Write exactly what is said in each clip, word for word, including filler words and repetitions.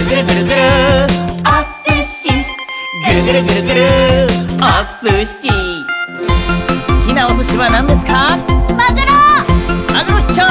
ぐるぐるぐるお寿司、ぐるぐるぐるぐるお寿司。好きなお寿司は何ですか？ マグロ。 マグロ一丁。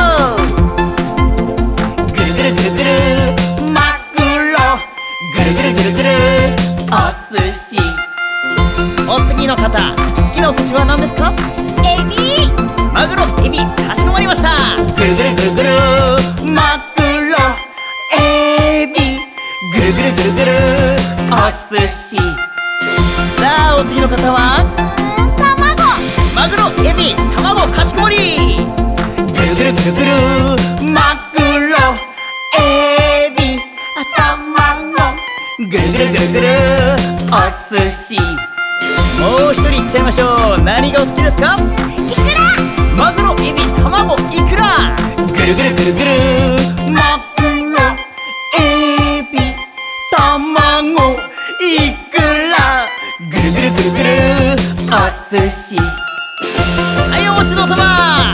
ぐるぐるぐるぐるマグロ、ぐるぐるぐるぐるお寿司。お次の方、好きなお寿司は何ですか？ エビ。 マグロ、エビ、かしこまりました。ぐるぐるぐるぐるマグロ、エビ、ぐるぐるぐるぐるお寿司。さあお次の方は卵。 マグロ、エビ、卵、かしこまり。ぐるぐるぐるぐるマグロ、エビ、卵、ぐるぐるぐるぐるお寿司。もう一人いっちゃいましょう。何がお好きですか？ イクラ。 マグロ、エビ、卵、イクラ。ぐるぐるぐるぐるマグロ、エビ、卵、イクラ。ぐるぐるぐるぐるお寿司。はい、お待ちどうさま。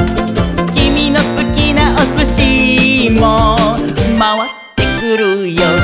君の好きなお寿司も回ってくるよ。